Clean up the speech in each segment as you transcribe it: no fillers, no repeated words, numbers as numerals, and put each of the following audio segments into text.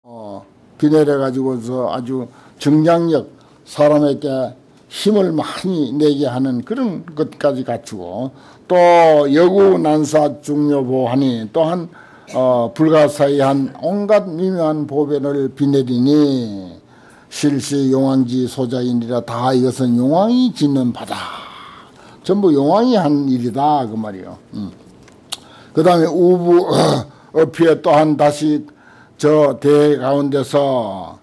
비 내려가지고서 아주 정장력, 사람에게 힘을 많이 내게 하는 그런 것까지 갖추고, 또 여구 난사 중요보하니 또한 불가사의한 온갖 미묘한 보배를 비내리니 실시 용왕지 소자이니라. 다 이것은 용왕이 짓는 바다. 전부 용왕이 한 일이다 그 말이요. 그 다음에 우부 어피에 또한 다시 저 대 가운데서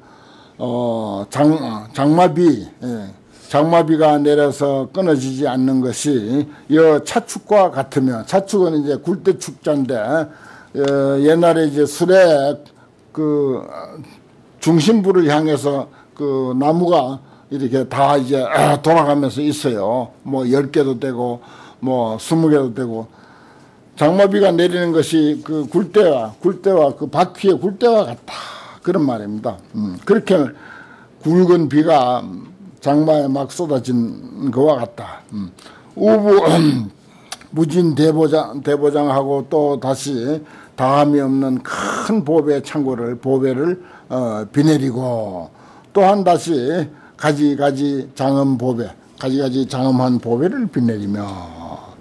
장마비, 장마비가 내려서 끊어지지 않는 것이 이 차축과 같으며, 차축은 이제 굴대축자인데 옛날에 이제 술에 그 중심부를 향해서 그 나무가 이렇게 다 이제 돌아가면서 있어요. 뭐 10개도 되고 뭐 20개도 되고. 장마비가 내리는 것이 그 굴대와 그 바퀴의 굴대와 같다 그런 말입니다. 그렇게 굵은 비가 장마에 막 쏟아진 것과 같다. 우부 무진 대보장하고 또 다시 다함이 없는 큰 보배 창고를 보배를 비내리고, 또한 다시 가지가지 장엄 보배, 가지가지 장엄한 보배를 비내리며,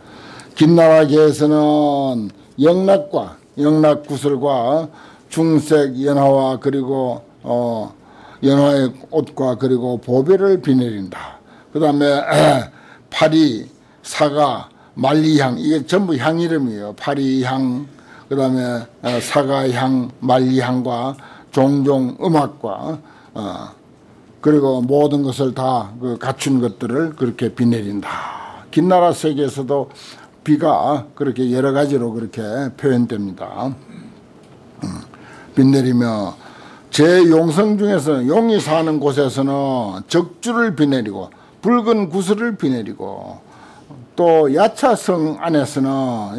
긴나라계에서는 영락구슬과 중색 연화와 그리고 연화의 옷과 그리고 보배를 비내린다. 그 다음에 파리, 사가, 만리향, 이게 전부 향 이름이에요. 파리향, 그 다음에 사가향, 만리향과 종종 음악과 그리고 모든 것을 다 그 갖춘 것들을 그렇게 비내린다. 긴나라 세계에서도 비가 그렇게 여러 가지로 그렇게 표현됩니다. 빗내리며 제용성 중에서는 용이 사는 곳에서는 적주를 비내리고 붉은 구슬을 비내리고, 또 야차성 안에서는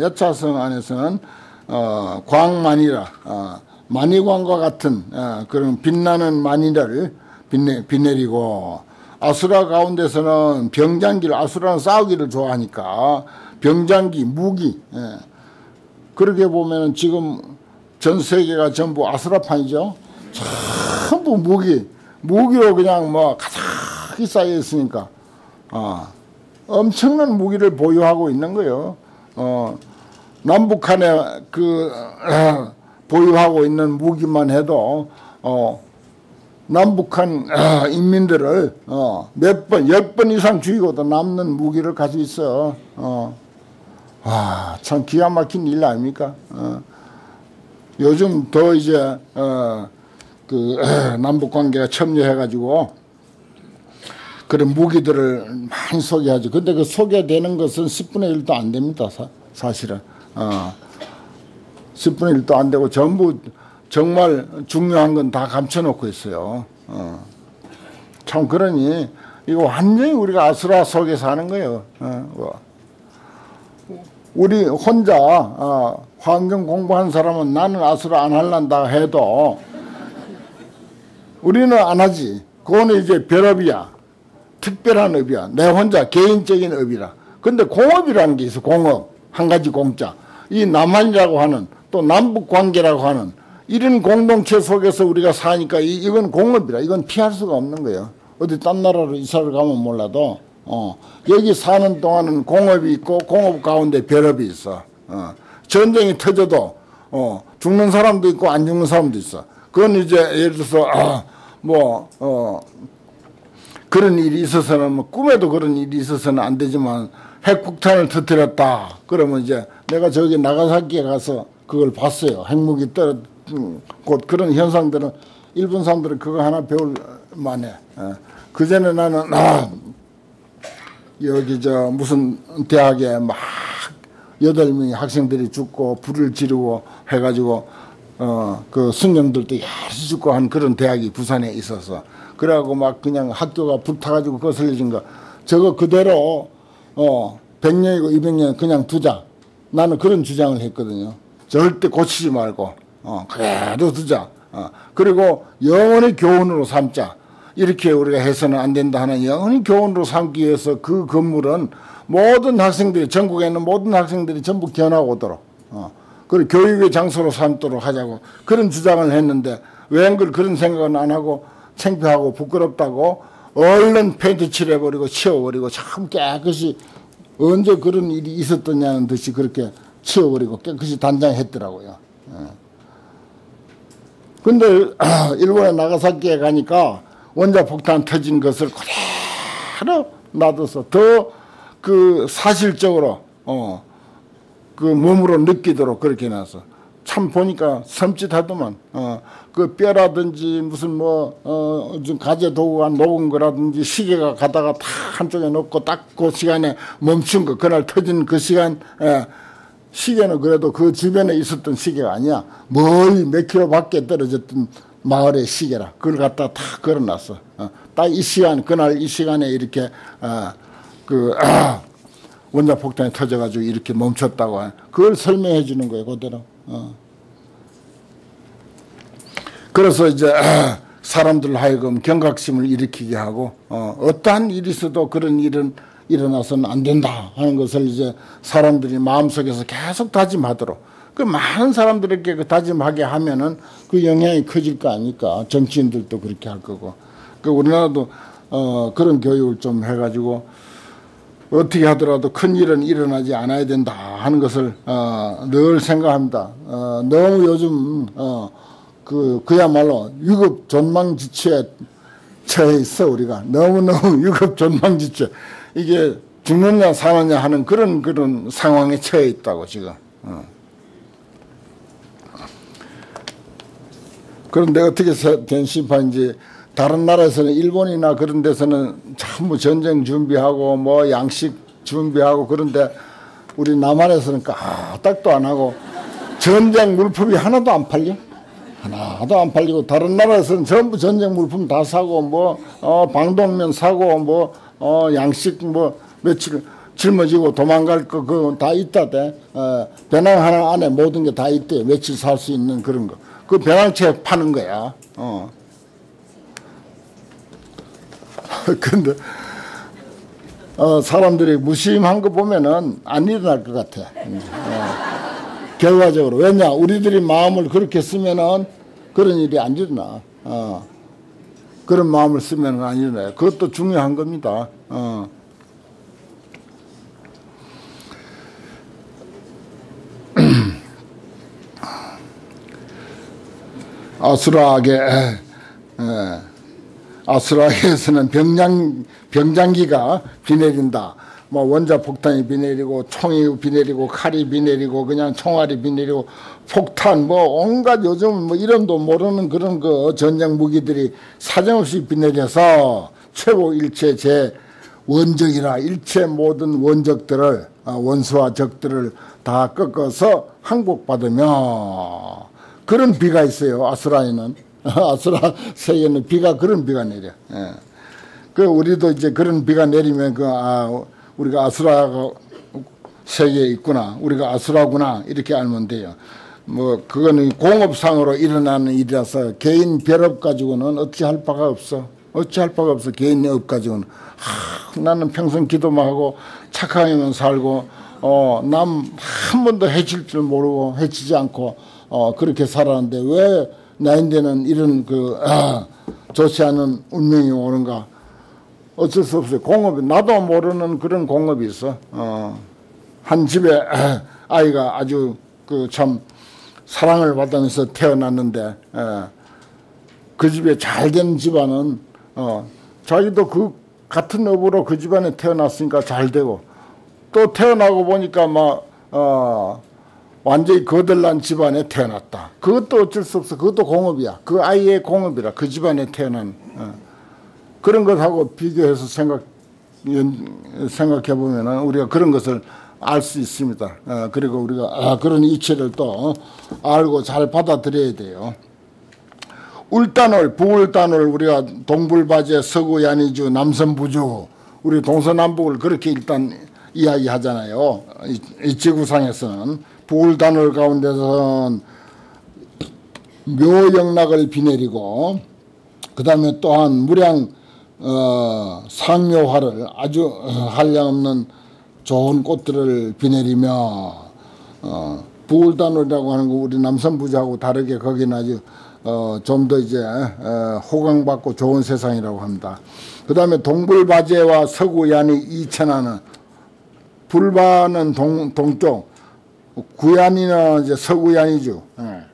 광만이라 만이광과 같은 그런 빛나는 만이를 비내리고, 아수라 가운데서는 병장기를, 아수라는 싸우기를 좋아하니까 병장기, 무기, 그렇게 보면 지금 전 세계가 전부 아수라판이죠. 전부 무기로 그냥 뭐 가득히 쌓여 있으니까 엄청난 무기를 보유하고 있는 거예요. 남북한에 그 보유하고 있는 무기만 해도 남북한 인민들을 몇 번, 10번 이상 죽이고도 남는 무기를 가지고 있어. 참 기가 막힌 일 아닙니까? 요즘 더 이제 그 남북 관계가 첨예해가지고 그런 무기들을 많이 소개하죠. 근데 그 소개되는 것은 10분의 1도 안 됩니다. 사실은 10분의 1도 안 되고 전부 정말 중요한 건 다 감춰놓고 있어요. 참 그러니 이거 완전히 우리가 아수라 속에 사는 거예요. 우리 혼자 환경 공부한 사람은 나는 아수라 안 할란다 해도 우리는 안 하지. 그거는 이제 별업이야. 특별한 업이야. 내 혼자 개인적인 업이라. 근데 공업이라는 게 있어. 공업. 한 가지 공짜. 이 남한이라고 하는, 또 남북관계라고 하는 이런 공동체 속에서 우리가 사니까 이건 공업이라. 이건 피할 수가 없는 거예요. 어디 딴 나라로 이사를 가면 몰라도 여기 사는 동안은 공업이 있고 공업 가운데 별업이 있어. 전쟁이 터져도 죽는 사람도 있고 안 죽는 사람도 있어. 그건 이제 예를 들어서 그런 일이 있어서는 뭐 꿈에도 그런 일이 있어서는 안 되지만 핵폭탄을 터뜨렸다 그러면 이제 내가 저기 나가사키에 가서 그걸 봤어요. 핵무기 곧 그런 현상들은 일본 사람들은 그거 하나 배울 만해. 그전에 나는 여기 저 무슨 대학에 막 8명의 학생들이 죽고 불을 지르고 해가지고 그 승령들도 열심히 죽고 한 그런 대학이 부산에 있어서, 그래갖고 막 그냥 학교가 불타가지고 거슬려진 거 저거 그대로 100년이고 200년 그냥 두자. 나는 그런 주장을 했거든요. 절대 고치지 말고 그래도 두자. 그리고 영원히 교훈으로 삼자. 이렇게 우리가 해서는 안 된다 하는 영원히 교훈으로 삼기 위해서 그 건물은 모든 학생들이, 전국에 있는 모든 학생들이 전부 견하고 오도록 그리고 교육의 장소로 삼도록 하자고 그런 주장을 했는데 웬걸 그런 생각은 안 하고 창피하고 부끄럽다고 얼른 페인트 칠해버리고 치워버리고 참 깨끗이 언제 그런 일이 있었더냐는 듯이 그렇게 치워버리고 깨끗이 단장했더라고요. 근데 일본에 나가사키에 가니까 원자폭탄 터진 것을 그대로 놔둬서 더 그 사실적으로 그 몸으로 느끼도록 그렇게 해놔서 참 보니까 섬찟하더만. 그 뼈라든지 무슨 좀 가재 도구가 녹은 거라든지 시계가 가다가 다 한쪽에 놓고 딱 그 시간에 멈춘 거, 그날 터진 그 시간, 시계는 그래도 그 주변에 있었던 시계가 아니야. 멀리 몇 킬로 밖에 떨어졌던 마을의 시계라. 그걸 갖다 다 걸어놨어. 딱 이 시간, 그날 이 시간에 이렇게, 원자폭탄이 터져가지고 이렇게 멈췄다고. 그걸 설명해 주는 거예요, 그대로. 그래서 이제 사람들 하여금 경각심을 일으키게 하고, 어떠한 일이 있어도 그런 일은 일어나서는 안 된다 하는 것을 이제 사람들이 마음속에서 계속 다짐하도록, 그 많은 사람들에게 그 다짐하게 하면은 그 영향이 커질 거 아닙니까? 정치인들도 그렇게 할 거고. 그 우리나라도 그런 교육을 좀 해가지고 어떻게 하더라도 큰 일은 일어나지 않아야 된다 하는 것을 늘 생각합니다. 너무 요즘 그야말로 위급 존망지처에 처해 있어. 우리가 너무너무 위급 존망지처, 이게 죽느냐 사느냐 하는 그런 상황에 처해 있다고 지금. 그런데 어떻게 된 심판인지, 다른 나라에서는, 일본이나 그런 데서는 전부 전쟁 준비하고 뭐 양식 준비하고, 그런데 우리 남한에서는 까딱도 안 하고 전쟁 물품이 하나도 안 팔려. 하나도 안 팔리고, 다른 나라에서는 전부 전쟁 물품 다 사고, 뭐 방독면 사고, 뭐 양식 뭐 며칠 짊어지고 도망갈 거 그거 다 있다대. 배낭 하나 안에 모든 게 다 있대. 며칠 살 수 있는 그런 거. 그 배낭채 파는 거야. 근데 사람들이 무심한 거 보면은 안 일어날 것 같아. 결과적으로. 왜냐, 우리들이 마음을 그렇게 쓰면은 그런 일이 안 일어나. 그런 마음을 쓰면은 안 일어나요. 그것도 중요한 겁니다. 아수라에서는 병장기가 비 내린다. 뭐 원자폭탄이 비 내리고, 총이 비 내리고, 칼이 비 내리고, 그냥 총알이 비 내리고, 폭탄 뭐 온갖 요즘 뭐 이름도 모르는 그런 그 전쟁 무기들이 사정없이 비 내려서 최고 일체 제 원적이라 일체 모든 원적들을, 원수와 적들을 다 꺾어서 항복받으며, 그런 비가 있어요. 아수라에는. 아수라 세계는 비가, 그런 비가 내려. 그 우리도 이제 그런 비가 내리면 우리가 아수라 세계에 있구나, 우리가 아수라구나, 이렇게 알면 돼요. 뭐 그거는 공업상으로 일어나는 일이라서 개인 별업 가지고는 어찌할 바가 없어. 어찌할 바가 없어. 개인 업 가지고는. 나는 평생 기도만 하고 착하게만 살고, 남 한 번도 해칠 줄 모르고 해치지 않고 그렇게 살았는데 왜 나인데는 이런 좋지 않은 운명이 오는가. 어쩔 수 없어요. 공업이, 나도 모르는 그런 공업이 있어. 한 집에 아이가 아주 참 사랑을 받으면서 태어났는데, 그 집에 잘된 집안은 자기도 그 같은 업으로 그 집안에 태어났으니까 잘 되고, 또 태어나고 보니까 완전히 거들난 집안에 태어났다. 그것도 어쩔 수 없어. 그것도 공업이야. 그 아이의 공업이라. 그 집안에 태어난. 그런 것하고 비교해서 생각해 보면은 우리가 그런 것을 알 수 있습니다. 그리고 우리가 그런 이치를 또 알고 잘 받아들여야 돼요. 울단월, 부울단월, 우리가 동불바제, 서구 야니주, 남선부주, 우리 동서남북을 그렇게 일단 이야기하잖아요. 이 지구상에서는. 부울단월 가운데서는 묘영락을 비 내리고, 그 다음에 또한 무량 상묘화를, 아주 한량없는 좋은 꽃들을 비 내리며, 부울단월이라고 하는 거 우리 남선부주하고 다르게 거기는 아주 좀 더 이제 호강받고 좋은 세상이라고 합니다. 그 다음에 동불바제와 서구얀이 이천하는, 불바는 동쪽, 구얀이는 이제 서구얀이죠.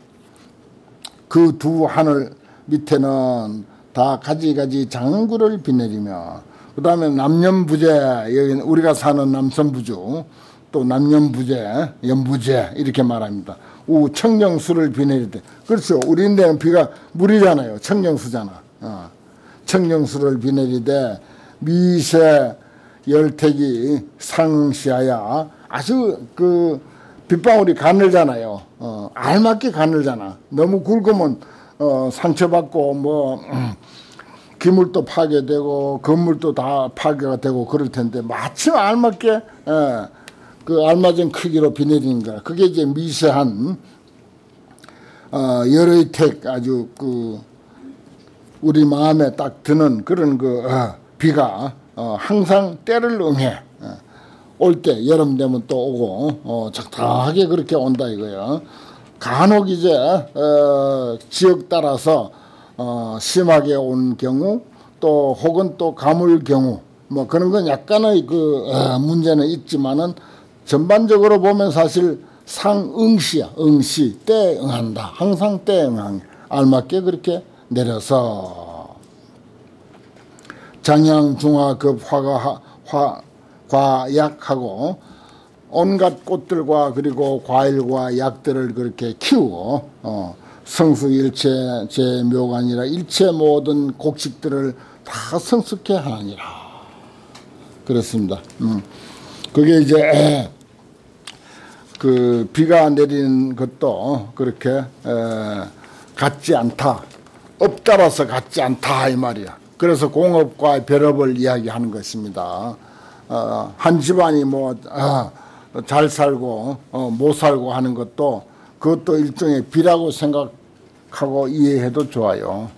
그 두 하늘 밑에는 다 가지가지 장구를 비내리며, 그 다음에 남연부제, 여기는 우리가 사는 남선부주, 또 남연부제, 연부제 이렇게 말합니다. 우 청정수를 비내리되, 그렇죠. 우리 데는 비가 물이잖아요. 청정수잖아. 청정수를 비내리되 미세 열택이 상시하야, 아주 그 빗방울이 가늘잖아요. 알맞게 가늘잖아. 너무 굵으면 상처받고 뭐 기물도 파괴되고 건물도 다 파괴가 되고 그럴 텐데, 마침 알맞게 그 알맞은 크기로 비내리는 거라. 그게 이제 미세한 열의 택, 아주 그 우리 마음에 딱 드는 그런 그 비가 항상 때를 응해. 올 때 여름 되면 또 오고 적당하게 그렇게 온다 이거예요. 간혹 이제 지역 따라서 심하게 온 경우, 또 혹은 또 가물 경우, 뭐 그런 건 약간의 그 문제는 있지만은, 전반적으로 보면 사실 상응시야. 응시, 때에 응한다. 항상 때에 응한, 알맞게 그렇게 내려서 장양중화급 과약하고 온갖 꽃들과 그리고 과일과 약들을 그렇게 키우고 성수일체 제 묘관이라 일체 모든 곡식들을 다 성숙해 하니라. 그렇습니다. 그게 이제 그 비가 내리는 것도 그렇게 같지 않다, 업 따라서 같지 않다 이 말이야. 그래서 공업과 별업을 이야기하는 것입니다. 한 집안이 뭐 잘 살고 못 살고 하는 것도, 그것도 일종의 비라고 생각하고 이해해도 좋아요.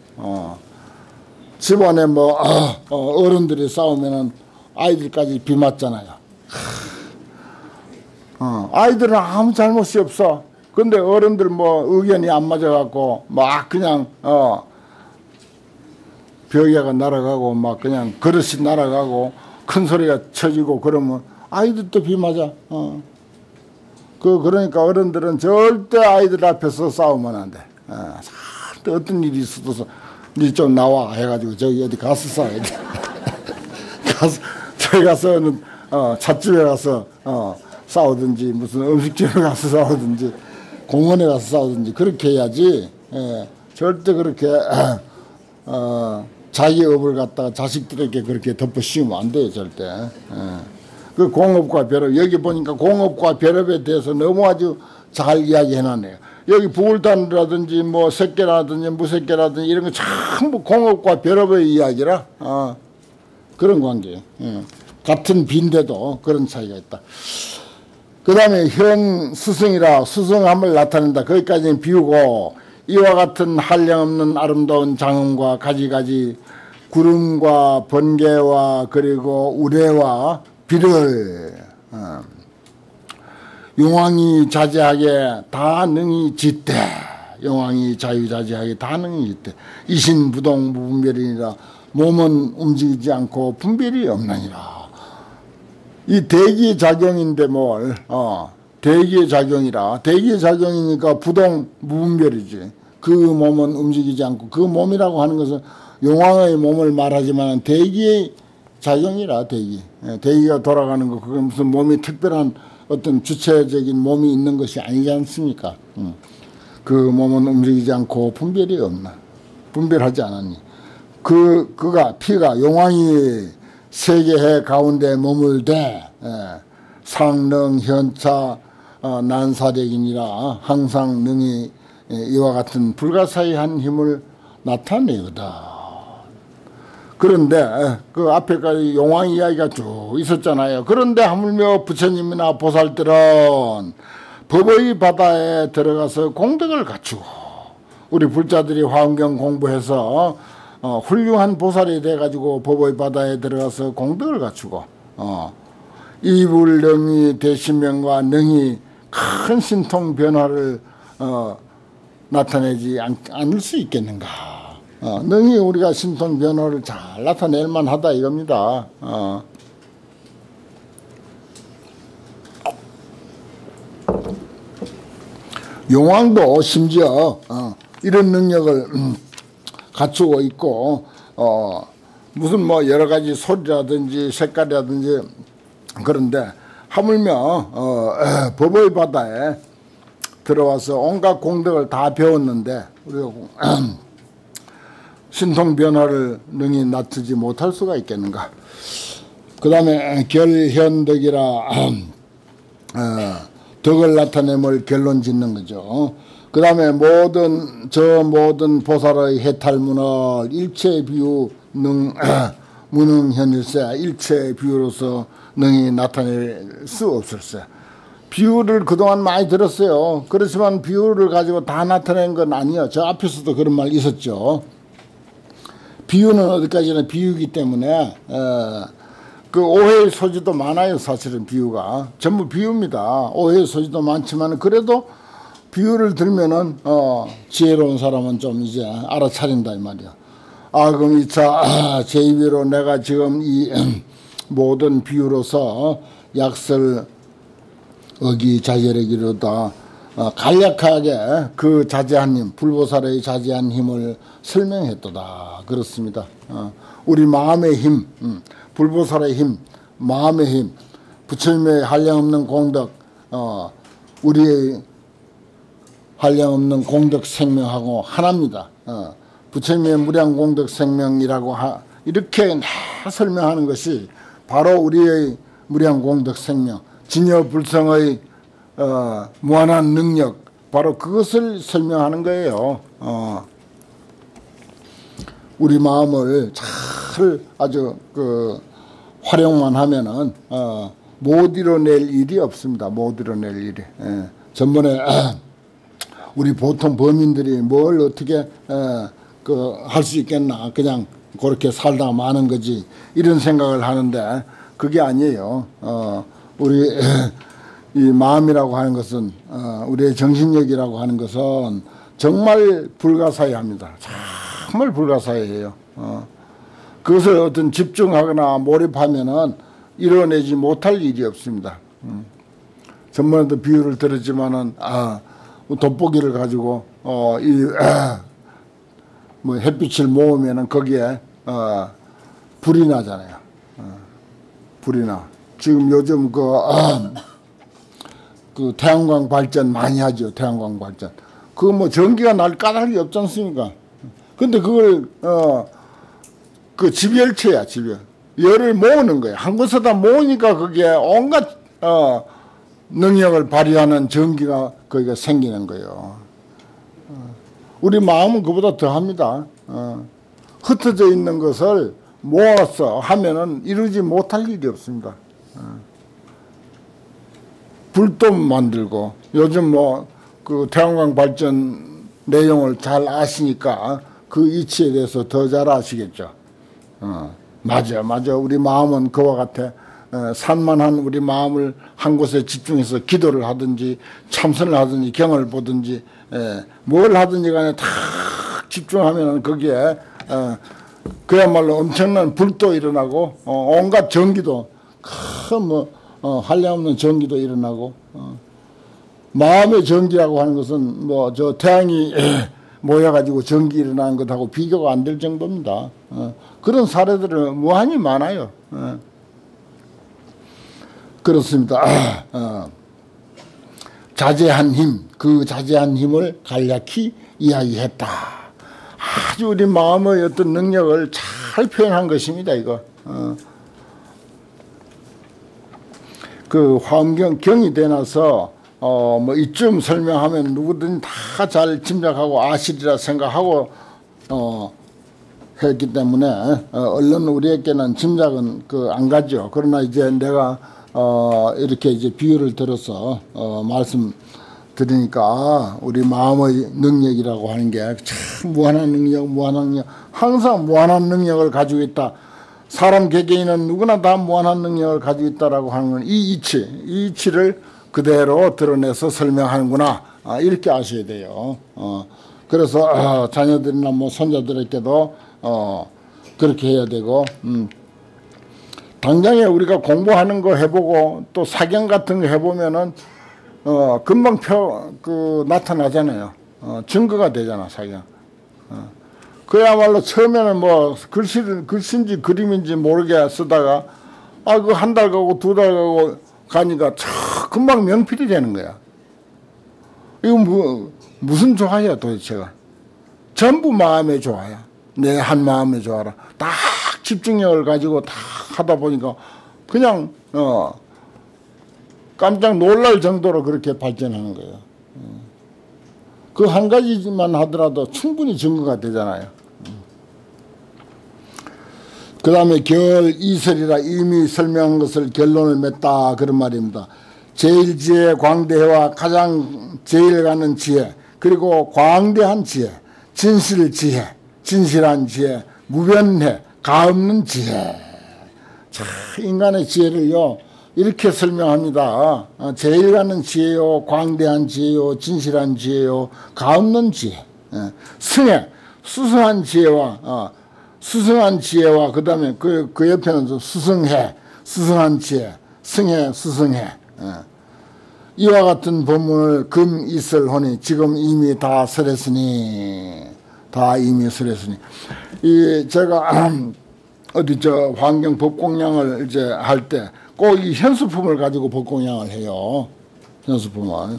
집안에 뭐 어른들이 싸우면은 아이들까지 비 맞잖아요. 아이들은 아무 잘못이 없어. 근데 어른들 뭐 의견이 안 맞아갖고 막 그냥 벽에가 날아가고 막 그냥 그릇이 날아가고 큰 소리가 쳐지고 그러면 아이들도 비 맞아. 그러니까 어른들은 절대 아이들 앞에서 싸우면 안 돼. 어떤 일이 있어도 니 좀 나와 해가지고 저기 어디 가서 싸워야 돼. 저기 가서는 찻집에 가서 싸우든지, 무슨 음식점에 가서 싸우든지, 공원에 가서 싸우든지 그렇게 해야지. 절대 그렇게 자기 업을 갖다가 자식들에게 그렇게 덮어 씌우면 안 돼요, 절대. 그 공업과 별업, 여기 보니까 공업과 별업에 대해서 너무 아주 잘 이야기해놨네요. 여기 부울단이라든지 뭐 새끼라든지 무새끼라든지 이런 거 전부 공업과 별업의 이야기라 그런 관계예요. 같은 비인데도 그런 차이가 있다. 그 다음에 현 수승이라 수승함을 나타낸다. 거기까지는 비우고, 이와 같은 한량없는 아름다운 장엄과 가지가지 구름과 번개와 그리고 우레와 비를 용왕이 자제하게 다 능히 짓되, 용왕이 자유자재하게 다 능히 짓되 이신부동 무분별이니라. 몸은 움직이지 않고 분별이 없나니라. 이 대기의 작용인데 뭘 대기의 작용이라. 대기의 작용이니까 부동 무분별이지. 그 몸은 움직이지 않고, 그 몸이라고 하는 것은 용왕의 몸을 말하지만 대기의 작용이라. 대기가 돌아가는 거, 그게 무슨 몸이 특별한 어떤 주체적인 몸이 있는 것이 아니지 않습니까? 그 몸은 움직이지 않고 분별이 없나. 분별하지 않았니. 그가 피가 용왕이 세계해 가운데 머물되 상능 현차 난사력이니라. 항상 능히 이와 같은 불가사의한 힘을 나타내거다. 그런데 그 앞에까지 용왕 이야기가 쭉 있었잖아요. 그런데 하물며 부처님이나 보살들은 법의 바다에 들어가서 공덕을 갖추고, 우리 불자들이 화엄경 공부해서 훌륭한 보살이 돼가지고 법의 바다에 들어가서 공덕을 갖추고, 이불능이 대신명과 능이 큰 신통 변화를 나타내지 않을 수 있겠는가. 능히 우리가 신통 변화를 잘 나타낼 만하다 이겁니다. 용왕도 심지어 이런 능력을 갖추고 있고 무슨 뭐 여러 가지 소리라든지 색깔이라든지 그런데 하물며 법의 바다에 들어와서 온갖 공덕을 다 배웠는데 우리가 신통 변화를 능히 낮추지 못할 수가 있겠는가. 그 다음에 결현덕이라 덕을 나타냄을 결론 짓는 거죠. 그 다음에 모든 보살의 해탈문을 일체 비유 무능현일세 일체 비유로서 능히 나타낼 수 없을세. 비유를 그동안 많이 들었어요. 그렇지만 비유를 가지고 다 나타낸 건 아니에요. 저 앞에서도 그런 말 있었죠. 비유는 어디까지나 비유이기 때문에 그 오해의 소지도 많아요. 사실은 비유가 전부 비유입니다. 오해의 소지도 많지만 그래도 비유를 들면은 지혜로운 사람은 좀 이제 알아차린다 이 말이야. 그럼 이차 제2비로 내가 지금 이 모든 비유로서 약설 어기자재력이로다 간략하게 그 자제한 힘, 불보살의 자제한 힘을 설명했도다. 그렇습니다. 우리 마음의 힘, 불보살의 힘, 마음의 힘, 부처님의 한량없는 공덕, 우리의 한량없는 공덕 생명하고 하나입니다. 부처님의 무량공덕 생명이라고 이렇게 다 설명하는 것이 바로 우리의 무량공덕 생명, 진여불성의 무한한 능력, 바로 그것을 설명하는 거예요. 우리 마음을 잘 아주 활용만 하면은 못 이뤄낼 일이 없습니다. 못 이뤄낼 일이. 전번에 우리 보통 범인들이 뭘 어떻게 할 수 있겠나, 그냥 그렇게 살다 마는 거지, 이런 생각을 하는데 그게 아니에요. 우리 이 마음이라고 하는 것은 우리의 정신력이라고 하는 것은 정말 불가사의합니다. 정말 불가사의해요. 그것을 어떤 집중하거나 몰입하면은 이뤄내지 못할 일이 없습니다. 전번에도 비유를 들었지만은 돋보기를 가지고 뭐 햇빛을 모으면은 거기에 불이 나잖아요. 불이 나. 지금 요즘 그 태양광 발전 많이 하죠. 태양광 발전. 그거 뭐 전기가 날 까닭이 없지 않습니까? 근데 그걸 그 집열체야, 집열. 열을 모으는 거야. 한 곳에다 모으니까 그게 온갖 능력을 발휘하는 전기가 거기가 생기는 거예요. 우리 마음은 그보다 더합니다. 흩어져 있는 것을 모아서 하면은 이루지 못할 일이 없습니다. 불도 만들고, 요즘 뭐 그 태양광 발전 내용을 잘 아시니까 그 이치에 대해서 더 잘 아시겠죠. 맞아. 우리 마음은 그와 같아. 산만한 우리 마음을 한 곳에 집중해서 기도를 하든지 참선을 하든지 경을 보든지 뭘 하든지 간에 다 집중하면 거기에 그야말로 엄청난 불도 일어나고 온갖 전기도 큰 한량없는 전기도 일어나고 마음의 전기라고 하는 것은 뭐 저 태양이 모여가지고 전기 일어나는 것하고 비교가 안 될 정도입니다. 그런 사례들은 무한히 많아요. 그렇습니다. 자제한 힘, 그 자제한 힘을 간략히 이야기했다. 아주 우리 마음의 어떤 능력을 잘 표현한 것입니다. 이거. 그 화엄경 경이 되나서 뭐 이쯤 설명하면 누구든 다 잘 짐작하고 아시리라 생각하고 했기 때문에 얼른 우리에게는 짐작은 안 가죠. 그러나 이제 내가 이렇게 이제 비유를 들어서 말씀드리니까 우리 마음의 능력이라고 하는 게 참 무한한 능력, 항상 무한한 능력을 가지고 있다. 사람 개개인은 누구나 다 무한한 능력을 가지고 있다라고 하는 건 이 이치를 그대로 드러내서 설명하는구나. 이렇게 아셔야 돼요. 그래서 자녀들이나 뭐 손자들에게도 그렇게 해야 되고, 당장에 우리가 공부하는 거 해보고 또 사경 같은 거 해보면은 금방 나타나잖아요. 증거가 되잖아, 사경. 그야말로 처음에는 뭐 글씨인지 그림인지 모르게 쓰다가 그 한 달 가고 두 달 가고 가니까 금방 명필이 되는 거야. 이거 무슨 조화야 도대체가. 전부 마음의 조화야. 내 한 마음의 조화라. 딱 집중력을 가지고 다 하다 보니까 그냥 깜짝 놀랄 정도로 그렇게 발전하는 거예요. 그 한 가지만 하더라도 충분히 증거가 되잖아요. 그 다음에 결 이설이라 이미 설명한 것을 결론을 맺다 그런 말입니다. 제일지혜 광대해와 가장 제일 가는 지혜, 그리고 광대한 지혜, 진실지혜, 진실한 지혜, 무변해, 가없는 지혜. 자, 인간의 지혜를요 이렇게 설명합니다. 제일 가는 지혜요, 광대한 지혜요, 진실한 지혜요, 가없는 지혜. 승혜, 수승한 지혜와 수승한 지혜와 그 다음에 그 옆에는 수승해, 수승한 지혜, 승해, 수승해. 이와 같은 본문을 금 있을 하니 지금 이미 다 설했으니, 다 이미 설했으니. 제가 어디 환경 법공양을 이제 할 때 꼭 이 현수품을 가지고 법공양을 해요. 현수품을.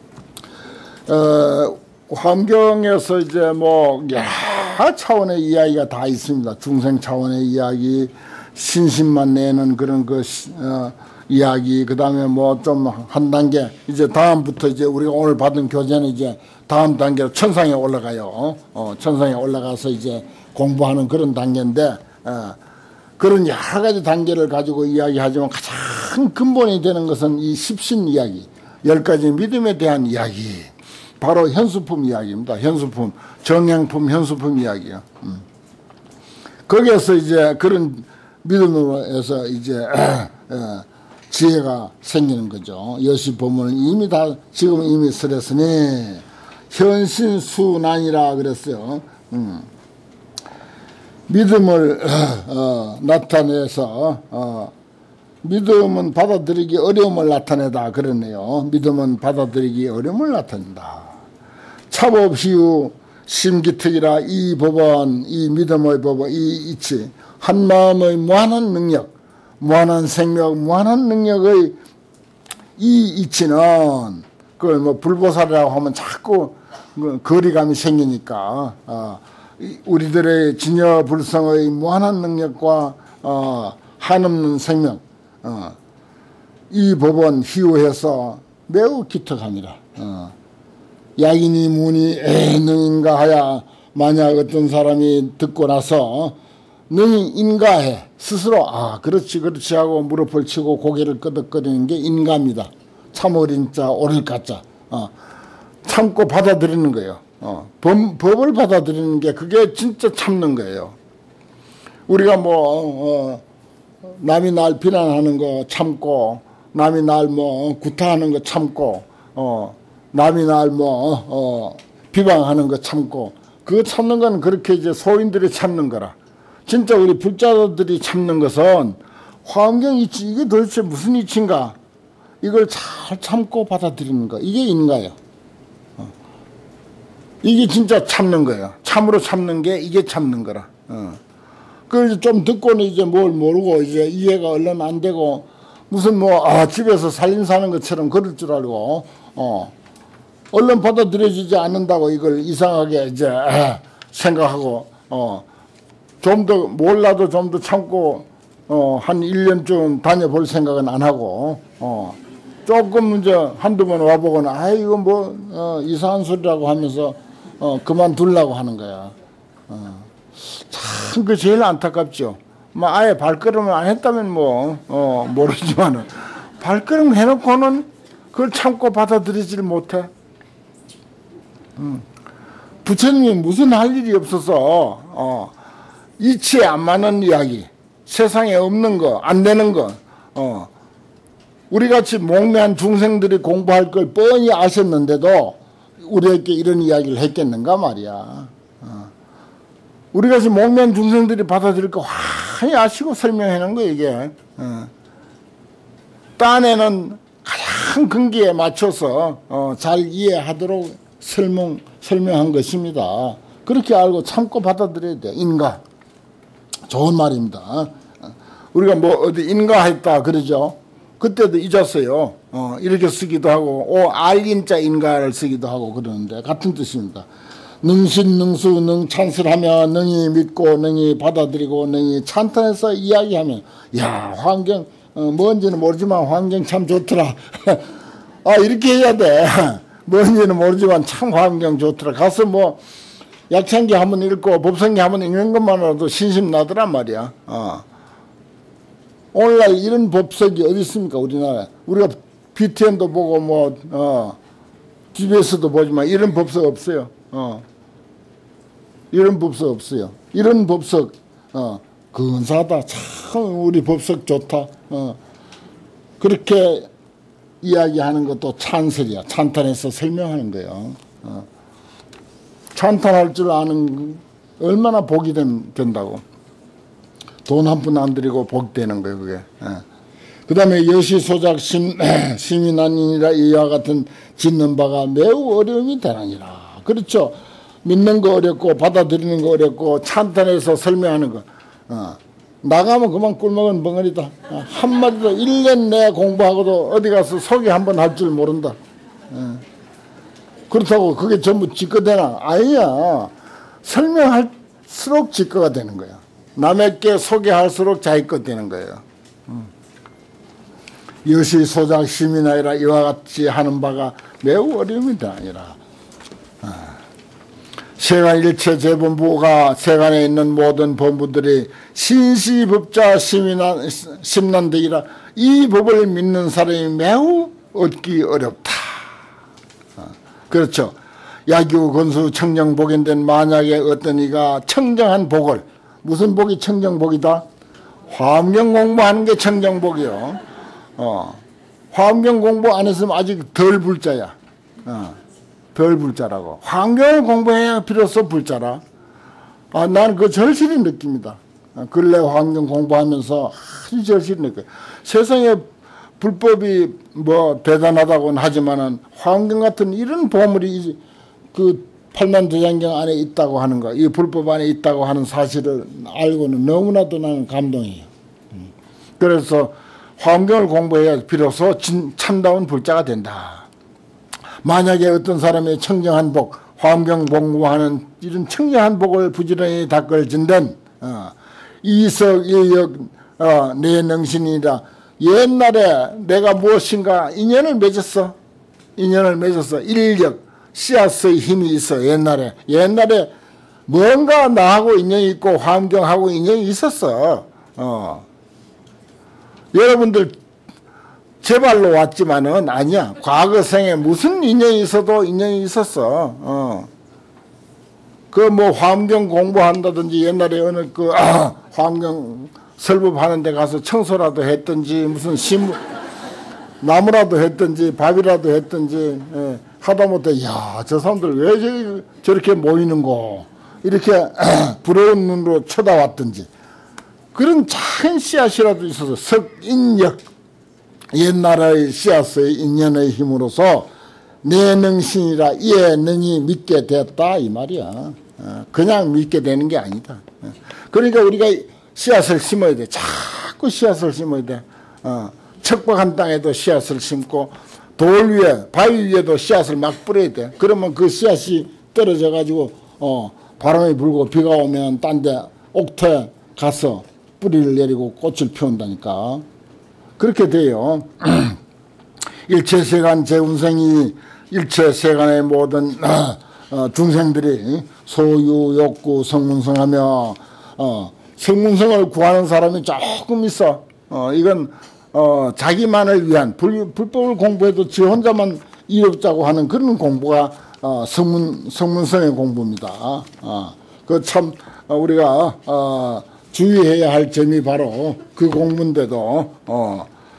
환경에서 이제 뭐 여러 차원의 이야기가 다 있습니다. 중생 차원의 이야기, 신심만 내는 그런 이야기, 그 다음에 뭐 좀 한 단계, 이제 다음부터 이제 우리가 오늘 받은 교재는 이제 다음 단계로 천상에 올라가요. 천상에 올라가서 이제 공부하는 그런 단계인데, 그런 여러 가지 단계를 가지고 이야기하지만 가장 근본이 되는 것은 이 십신 이야기, 10가지 믿음에 대한 이야기, 바로 현수품 이야기입니다. 현수품, 정행품, 현수품 이야기요. 거기에서 이제 그런 믿음으로 해서 이제 지혜가 생기는 거죠. 여시 법문은 이미 다 지금 이미 설했으니 현신수난이라 그랬어요. 믿음을 나타내서 믿음은 받아들이기 어려움을 나타내다 그러네요. 믿음은 받아들이기 어려움을 나타낸다. 차법 희유 심기특이라 이 법은, 이 믿음의 법은, 이 이치 한 마음의 무한한 능력, 무한한 생명, 무한한 능력의 이 이치는 그걸 뭐 불보살이라고 하면 자꾸 거리감이 생기니까 우리들의 진여불성의 무한한 능력과 한없는 생명, 이 법은 희유해서 매우 기특합니다. 약인이 무니 능인가 하야, 만약 어떤 사람이 듣고 나서 능히 인가해 스스로 그렇지 하고 무릎을 치고 고개를 끄덕거리는 게 인가입니다. 참 어린 자 오를 가자, 참고 받아들이는 거예요. 법을 받아들이는 게 그게 진짜 참는 거예요. 우리가 뭐 남이 날 비난하는 거 참고, 남이 날 뭐 구타하는 거 참고, 남이 날 뭐 비방하는 거 참고, 그거 참는 건 그렇게 이제 소인들이 참는 거라. 진짜 우리 불자들이 참는 것은 환경 이치, 이게 도대체 무슨 이치인가? 이걸 잘 참고 받아들이는 거, 이게 인가예요. 이게 진짜 참는 거예요. 참으로 참는 게 이게 참는 거라. 그걸 좀 듣고는 이제 뭘 모르고 이제 이해가 얼른 안 되고 무슨 뭐 집에서 살림 사는 것처럼 그럴 줄 알고 얼른 받아들여지지 않는다고 이걸 이상하게 이제 생각하고 좀 더 몰라도 좀 더 참고 한 1년쯤 다녀볼 생각은 안 하고 조금 이제 한두 번 와보거나 이거 뭐 이상한 소리라고 하면서 그만두려고 하는 거야. 참 그 제일 안타깝죠. 뭐 아예 발걸음을 안 했다면 뭐 모르지만은 발걸음 해놓고는 그걸 참고 받아들이지를 못해. 부처님이 무슨 할 일이 없어서 이치에 안 맞는 이야기, 세상에 없는 거, 안 되는 거, 우리같이 목매한 중생들이 공부할 걸 뻔히 아셨는데도 우리에게 이런 이야기를 했겠는가 말이야. 우리같이 목면 중생들이 받아들일 거 환히 아시고 설명하는 거 이게. 딴에는 가장 근기에 맞춰서 잘 이해하도록 설명한 것입니다. 그렇게 알고 참고 받아들여야 돼. 인가. 좋은 말입니다. 우리가 뭐 어디 인가했다 그러죠. 그때도 잊었어요. 이렇게 쓰기도 하고 알긴자 인가를 쓰기도 하고 그러는데 같은 뜻입니다. 능신능수 능찬슬하며 능히 믿고 능히 받아들이고 능히 찬탄해서 이야기하면 야 환경 뭔지는 모르지만 환경 참 좋더라. 이렇게 해야 돼. 뭔지는 모르지만 참 환경 좋더라. 가서 뭐 약창기 한번 읽고 법성기 한번 읽는 것만으로도 신심 나더란 말이야. 오늘날 이런 법석이 어디 있습니까 우리나라에. 우리가 BTN도 보고 뭐 TBS도 보지만 이런 법석 없어요. 이런 법석 없어요. 이런 법석 근사하다. 참 우리 법석 좋다. 그렇게 이야기하는 것도 찬설이야. 찬탄해서 설명하는 거예요. 찬탄할 줄 아는 얼마나 복이 된다고. 돈 한 푼 안 들이고 복 되는 거예요 그게. 그 다음에 여시소작 시민아니니라 이와 같은 짓는 바가 매우 어려움이 되느니라. 그렇죠. 믿는 거 어렵고 받아들이는 거 어렵고 찬탄해서 설명하는 거. 나가면 그만 꿀먹은 벙어리다. 한마디도 1년 내 공부하고도 어디 가서 소개 한번 할 줄 모른다. 그렇다고 그게 전부 지꺼되나? 아니야. 설명할수록 지꺼가 되는 거야. 남에게 소개할수록 자기 것 되는 거예요. 여시 소작 시민아니라 이와 같이 하는 바가 매우 어려움이 아니라 세간 일체 재본부가 세간에 있는 모든 본부들이 신시법자 심난되기라. 이 법을 믿는 사람이 매우 얻기 어렵다. 그렇죠. 야규 건수 청정복인된 만약에 어떤 이가 청정한 복을, 무슨 복이 청정복이다? 화엄경 공부하는 게 청정복이요. 화엄경 공부 안 했으면 아직 덜 불자야. 덜 불자라고. 화엄경을 공부해야 비로소 불자라. 나는 그 절실히 느낍니다. 근래 화엄경 공부하면서 아주 절실히 느껴요. 세상에 불법이 뭐 대단하다고는 하지만은 화엄경 같은 이런 보물이 그 팔만대장경 안에 있다고 하는 거, 이 불법 안에 있다고 하는 사실을 알고는 너무나도 나는 감동이에요. 그래서 화엄경을 공부해야 비로소 참다운 불자가 된다. 만약에 어떤 사람이 청정한 복, 화엄경 공부하는 이런 청정한 복을 부지런히 닦을진된 이석이역 내 능신이라. 옛날에 내가 무엇인가 인연을 맺었어. 인력, 씨앗의 힘이 있어. 옛날에 뭔가 나하고 인연이 있고 화엄경하고 인연이 있었어. 여러분들 제발로 왔지만은 아니야. 과거 생에 무슨 인연이 있어도 인연이 있었어. 그 뭐 화엄경 공부한다든지 옛날에 어느 그 화엄경 설법하는 데 가서 청소라도 했든지 무슨 나무라도 했든지 밥이라도 했든지 하다못해 야, 저 사람들 왜 저렇게 모이는고 이렇게 부러운 눈으로 쳐다왔든지 그런 작은 씨앗이라도 있어서 석인력 옛날의 씨앗의 인연의 힘으로서 내 능신이라 이에 능히 믿게 됐다 이 말이야. 그냥 믿게 되는 게 아니다. 그러니까 우리가 씨앗을 심어야 돼. 자꾸 씨앗을 심어야 돼. 척박한 땅에도 씨앗을 심고 돌 위에 바위 위에도 씨앗을 막 뿌려야 돼. 그러면 그 씨앗이 떨어져 가지고 바람이 불고 비가 오면 딴 데 옥토에 가서 뿌리를 내리고 꽃을 피운다니까. 그렇게 돼요. 일체세간 제운생이 일체세간의 모든 중생들이 소유, 욕구, 성문성하며 성문성을 구하는 사람이 조금 있어. 이건 자기만을 위한 불법을 공부해도 지 혼자만 이롭자고 하는 그런 공부가 성문성의 공부입니다. 그 참 우리가 주의해야 할 점이 바로 그 공부인데도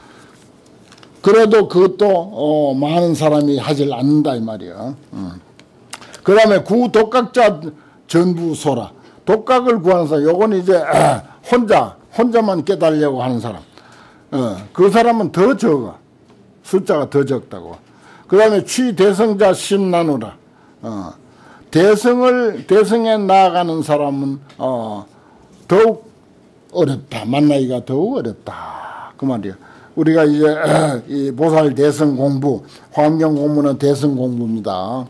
그래도 그것도 많은 사람이 하질 않는다 이 말이야. 그 다음에 구독각자 전부소라. 독각을 구하는 사람, 요건 이제 혼자만 깨달으려고 하는 사람. 그 사람은 더 적어. 숫자가 더 적다고. 그 다음에 취대성자 심나누라. 대성에 나아가는 사람은 더욱 어렵다. 만나기가 더욱 어렵다. 그 말이에요. 우리가 이제 이 보살 대성 공부, 화엄경 공부는 대성 공부입니다.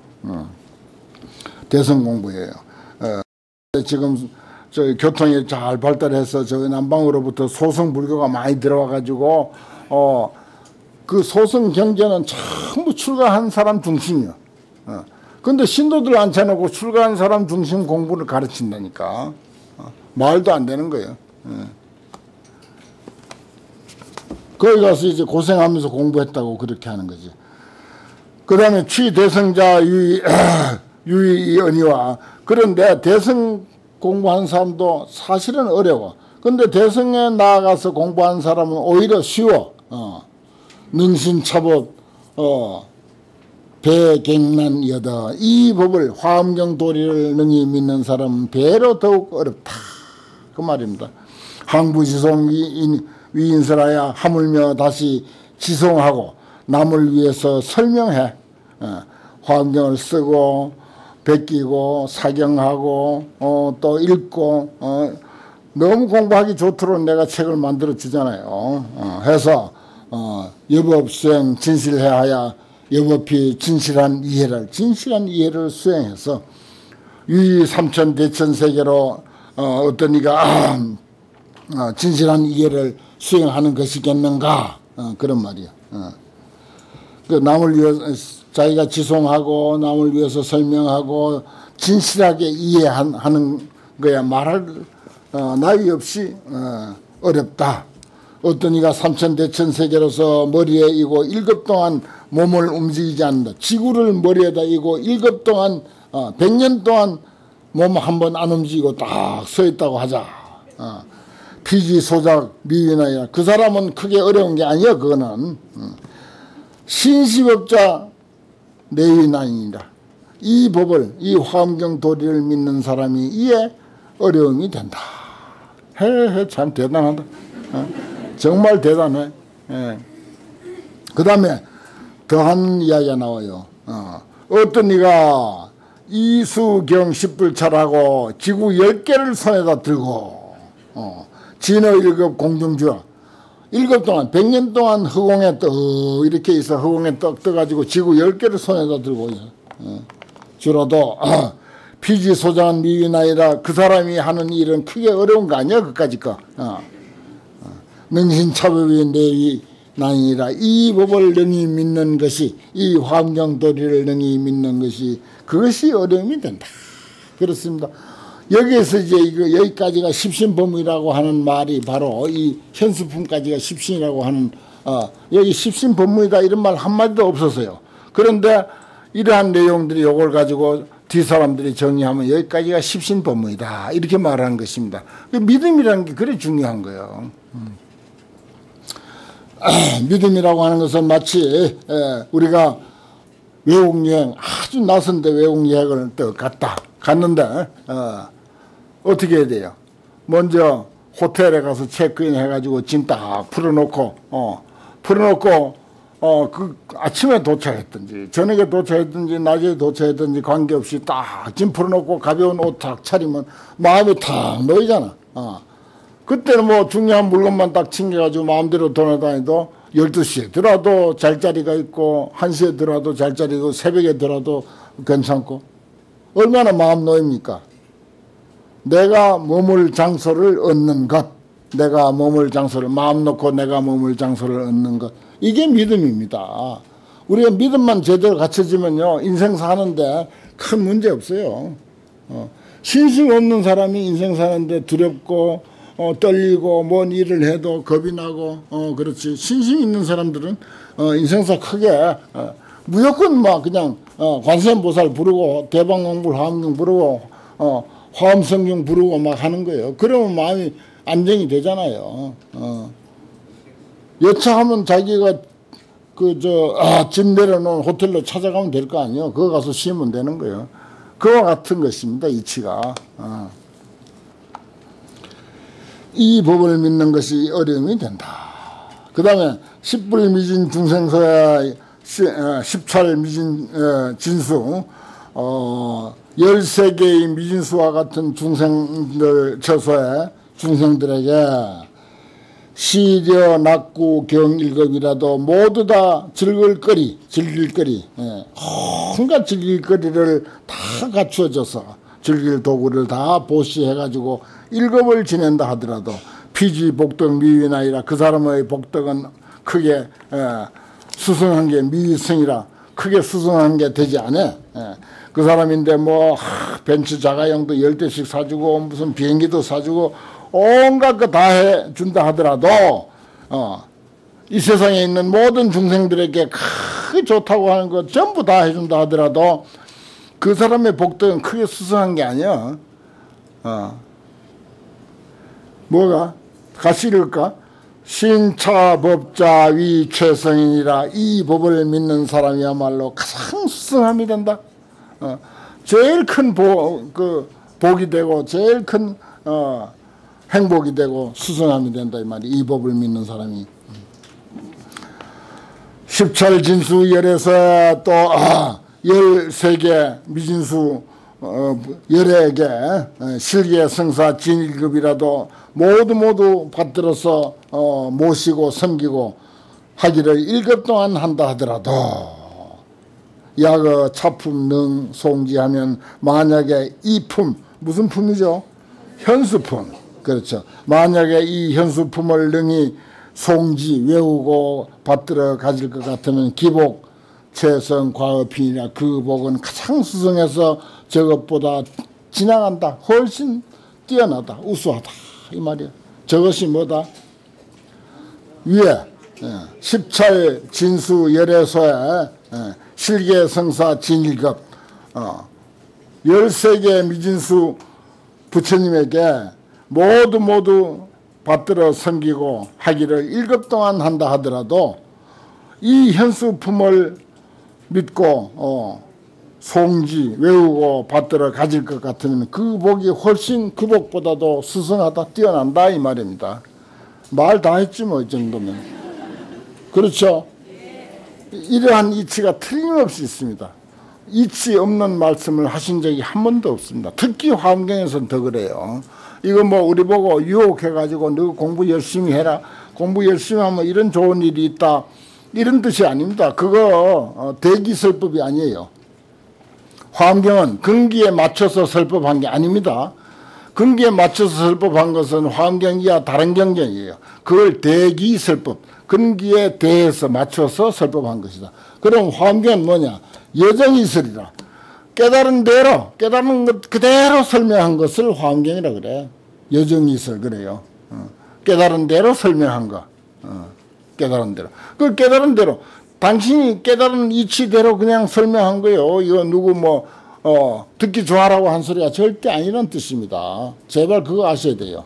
대성 공부예요. 지금 저 교통이 잘 발달해서 저희 남방으로부터 소성 불교가 많이 들어와 가지고 그 소성 경제는 전부 출가한 사람 중심이요. 근데 신도들 앉혀놓고 출가한 사람 중심 공부를 가르친다니까. 말도 안 되는 거예요. 거기 가서 이제 고생하면서 공부했다고 그렇게 하는 거지. 그 다음에 취대성자 유의언니와. 그런데 대성 공부하는 사람도 사실은 어려워. 근데 대성에 나아가서 공부하는 사람은 오히려 쉬워. 능신차법, 배갱난 여더. 이 법을 화엄경 도리를 능히 믿는 사람은 배로 더욱 어렵다. 그 말입니다. 항부지송 위인설하여 하물며 다시 지송하고 남을 위해서 설명해. 화엄경을 쓰고 베끼고 사경하고 또 읽고 너무 공부하기 좋도록 내가 책을 만들어 주잖아요. 해서 여법 수행 진실해하여 여법이 진실한 이해를 수행해서 유의 삼천 대천 세계로 어떤 이가 진실한 이해를 수행하는 것이겠는가. 그런 말이야. 그 남을 위해서 자기가 지송하고 남을 위해서 설명하고 진실하게 이해하는 거야. 말할 나위 없이 어렵다. 어떤 이가 삼천대천 세계로서 머리에 이고 1급 동안 몸을 움직이지 않는다. 지구를 머리에다 이고 1급 동안 100년 동안 몸 한 번 안 움직이고 딱 서 있다고 하자. 피지 소작 미위나야. 그 사람은 크게 어려운 게 아니야. 그거는 신시법자 내위난이라. 이 법을, 이 화엄경 도리를 믿는 사람이 이에 어려움이 된다. 참 대단하다. 정말 대단해. 그 다음에 더한 이야기가 나와요. 어떤 이가 이수경 10불찰하고 지구 10개를 손에다 들고 진어 1급 공중주야 1급 동안 100년 동안 허공에 떡 이렇게 있어. 허공에 떡 떠가지고 지구 10개를 손에다 들고 있어. 주로도 피지 소장한 미위나이라. 그 사람이 하는 일은 크게 어려운 거 아니야. 그까짓 거. 능신차법이 내위나이라. 이 법을 능히 믿는 것이, 이 화엄경 도리를 능히 믿는 것이, 그것이 어려움이 된다. 그렇습니다. 여기에서 이제 여기까지가 십신법문이라고 하는 말이 바로 이 현수품까지가 십신이라고 하는 여기 십신법문이다 이런 말 한마디도 없었어요. 그런데 이러한 내용들이 요걸 가지고 뒷사람들이 정리하면 여기까지가 십신법문이다 이렇게 말하는 것입니다. 믿음이라는 게 그래 중요한 거예요. 믿음이라고 하는 것은 마치 우리가 외국여행 아주 낯선데 외국여행을 또 갔는데 어떻게 해야 돼요? 먼저 호텔에 가서 체크인 해가지고 짐 딱 풀어놓고 그 아침에 도착했든지 저녁에 도착했든지 낮에 도착했든지 관계없이 딱 짐 풀어놓고 가벼운 옷 딱 차리면 마음이 탁 놓이잖아. 그때는 뭐 중요한 물건만 딱 챙겨가지고 마음대로 돌아다니도 12시에 들어도 잘 자리가 있고 1시에 들어도 잘 자리가 있고 새벽에 들어도 괜찮고 얼마나 마음 놓입니까? 내가 머물 장소를 얻는 것, 내가 머물 장소를 마음 놓고 내가 머물 장소를 얻는 것, 이게 믿음입니다. 우리가 믿음만 제대로 갖춰지면요 인생 사는데 큰 문제 없어요. 신심 없는 사람이 인생 사는데 두렵고 떨리고 뭔 일을 해도 겁이 나고 그렇지. 신심 있는 사람들은 인생사 크게 무조건 막 그냥 관세음보살 부르고 대방공불 화엄경 부르고 화엄성경 부르고 막 하는 거예요. 그러면 마음이 안정이 되잖아요. 여차하면 자기가 집 내려놓은 호텔로 찾아가면 될 거 아니에요. 그거 가서 쉬면 되는 거예요. 그와 같은 것입니다. 이치가. 이 법을 믿는 것이 어려움이 된다. 그 다음에 십불미진 중생서야 10찰 미진 진수 13개의 미진수와 같은 중생들 처소에 중생들에게 시려 낙구 경일급이라도 모두 다 즐길거리 온갖 즐길거리를 다 갖추어져서 즐길 도구를 다 보시해가지고 일급을 지낸다 하더라도 피지 복덕 미위나이라 그 사람의 복덕은 크게 수승한 게 미위승이라 크게 수승한 게 되지 않아. 그 사람인데 뭐 벤츠 자가용도 10대씩 사주고 무슨 비행기도 사주고 온갖 거 다 해준다 하더라도 이 세상에 있는 모든 중생들에게 크게 좋다고 하는 거 전부 다 해준다 하더라도 그 사람의 복덕은 크게 수승한 게 아니야. 뭐가? 같이 읽을까? 신차법자 위 최성인이라 이 법을 믿는 사람이야말로 가장 수승함이 된다. 제일 큰 복이 되고 제일 큰 행복이 되고 수승함이 된다 이 말이. 이 법을 믿는 사람이. 십찰 진수 열에서 또 13개 미진수 열에 개 실계 성사 진일급이라도 모두 받들어서 모시고 섬기고 하기를 1급 동안 한다 하더라도 야그 차품 능 송지하면 만약에 이 품 무슨 품이죠? 현수품. 그렇죠. 만약에 이 현수품을 능히 송지 외우고 받들어 가질 것 같으면 기복 최성 과업이나 그 복은 가장 수성해서 저것보다 지나간다. 훨씬 뛰어나다. 우수하다. 이 말이야. 저것이 뭐다? 위에 10찰 진수 열애소에 실계 성사 진일급 13개 미진수 부처님에게 모두 받들어 섬기고 하기를 1급 동안 한다 하더라도 이 현수품을 믿고 송지 외우고 받들어 가질 것 같으면 그 복이 훨씬 그 복보다도 수승하다 뛰어난다 이 말입니다. 말 다 했지 뭐 이 정도면. 그렇죠? 이러한 이치가 틀림없이 있습니다. 이치 없는 말씀을 하신 적이 한 번도 없습니다. 특히 화엄경에서는 더 그래요. 이거 뭐 우리 보고 유혹해가지고 너 공부 열심히 해라. 공부 열심히 하면 이런 좋은 일이 있다. 이런 뜻이 아닙니다. 그거 대기설법이 아니에요. 화엄경은 근기에 맞춰서 설법한 게 아닙니다. 근기에 맞춰서 설법한 것은 화엄경이야 다른 경전이에요. 그걸 대기설법, 근기에 대해서 맞춰서 설법한 것이다. 그럼 화엄경은 뭐냐? 여정이설이라. 깨달은 대로, 깨달은 것 그대로 설명한 것을 화엄경이라 그래. 여정이설 그래요. 깨달은 대로 설명한 거. 깨달은 대로. 그 깨달은 대로. 당신이 깨달은 이치대로 그냥 설명한 거예요. 이거 누구 듣기 좋아라고 한 소리가 절대 아니란 뜻입니다. 제발 그거 아셔야 돼요.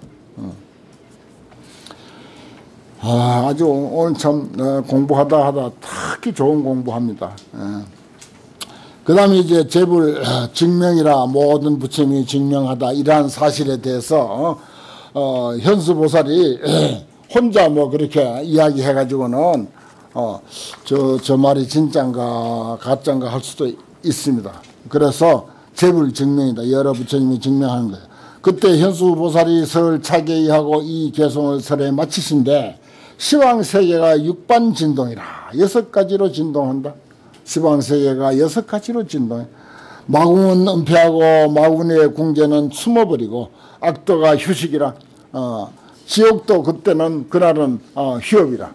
아주 오늘 참 공부하다 특히 좋은 공부합니다. 그 다음에 이제 제불 증명이라 모든 부처님이 증명하다 이러한 사실에 대해서 현수보살이 혼자 그렇게 이야기해가지고는 저 말이 진짠가 가짠가 할 수도 있습니다. 그래서 제불 증명이다. 여러 부처님이 증명하는 거예요. 그때 현수보살이 설 차계의하고 이 개송을 설에 마치신데 시황세계가 6반 진동이라 6가지로 진동한다. 시황세계가 6가지로 진동해. 마궁은 은폐하고 마군의 궁제는 숨어버리고 악도가 휴식이라 지옥도 그때는 그날은 휴업이라.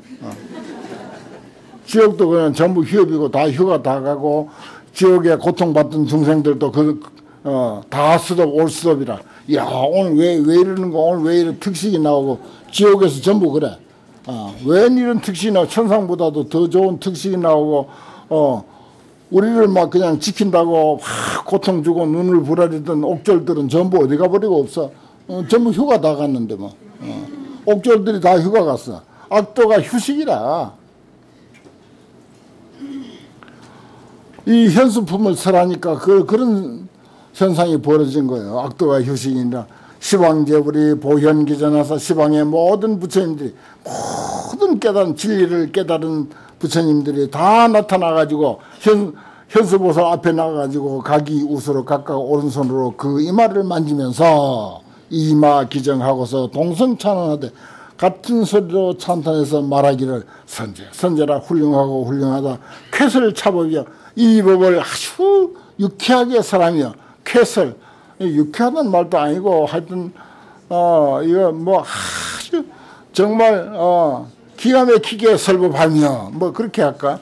지옥도 그냥 전부 휴업이고 다 휴가 다 가고 지옥에 고통받던 중생들도 다 수업 올 수업이라. 야 오늘 왜 이러는 거 오늘 왜 이런 특식이 나오고 지옥에서 전부 그래. 왜 이런 특식이 나오고 천상보다도 더 좋은 특식이 나오고 우리를 막 그냥 지킨다고 확 고통 주고 눈을 부라리던 옥졸들은 전부 어디 가버리고 없어. 전부 휴가 다 갔는데 뭐. 옥졸들이 다 휴가 갔어. 악도가 휴식이라. 이 현수품을 설하니까 그런 현상이 벌어진 거예요. 악도가 휴식이니라. 시방제불이 보현기전하사 시방의 모든 부처님들이 모든 깨달은 진리를 깨달은 부처님들이 다 나타나가지고 현수보살 앞에 나가가지고 각이 우수로 각각 오른손으로 그 이마를 만지면서 이마 기정하고서 동성찬원하되 같은 소리로 찬탄해서 말하기를 선제라 훌륭하고 훌륭하다. 쾌설 차법이여 이 법을 아주 유쾌하게 사람이여 쾌설 유쾌하다는 말도 아니고 하여튼 이거 뭐 아주 정말 기가 막히게 설법하며 뭐 그렇게 할까?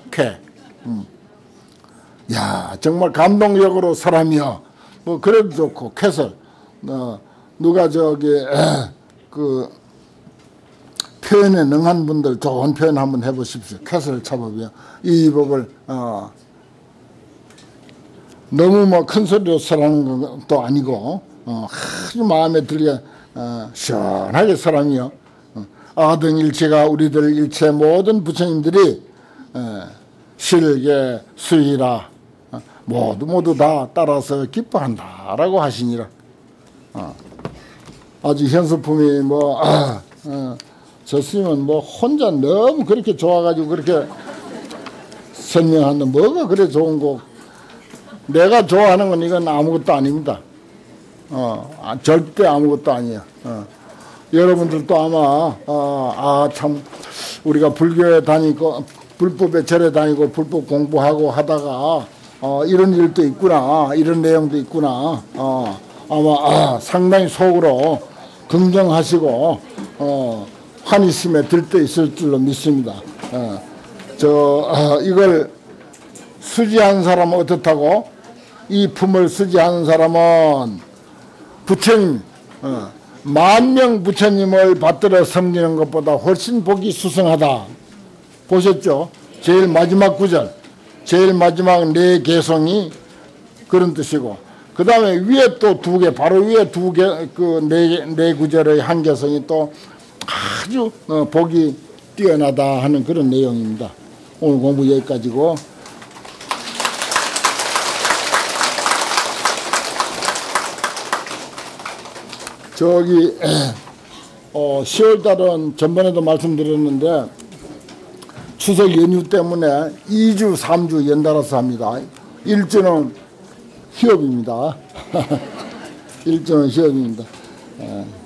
야 정말 감동적으로 사람이여 뭐 그래도 좋고 쾌설 누가 저기 그 표현에 능한 분들 좋은 표현 한번 해보십시오. 쾌설 차법이요. 이 법을 너무 뭐 큰 소리로 설하는 것도 아니고 아주 마음에 들게 시원하게 사람이요. 아등일체가 우리들 일체 모든 부처님들이 실계 수이라 모두 다 따라서 기뻐한다라고 하시니라. 아주 현수품이 뭐 저 스님은 뭐 혼자 너무 그렇게 좋아가지고 그렇게 설명하는데 뭐가 그래 좋은 거 내가 좋아하는 건 이건 아무것도 아닙니다. 절대 아무것도 아니에요. 여러분들도 아마 참 우리가 불교에 다니고 불법에 절에 다니고 불법 공부하고 하다가 이런 일도 있구나 이런 내용도 있구나 아마 상당히 속으로 긍정하시고 환희심에 들떠 있을 줄로 믿습니다. 이걸 수지한 사람은 어떻다고? 이 품을 수지하는 사람은 부처님 10,000명 부처님을 받들어 섬기는 것보다 훨씬 복이 수승하다. 보셨죠? 제일 마지막 구절 제일 마지막 네 개성이 그런 뜻이고 그 다음에 위에 또 2개 바로 위에 2개 그 네 구절의 한 개성이 또 아주 복이 뛰어나다 하는 그런 내용입니다. 오늘 공부 여기까지고 저기 10월달은 전번에도 말씀드렸는데 추석 연휴 때문에 2주 3주 연달아서 합니다. 일주는 휴업입니다. 일주는 휴업입니다.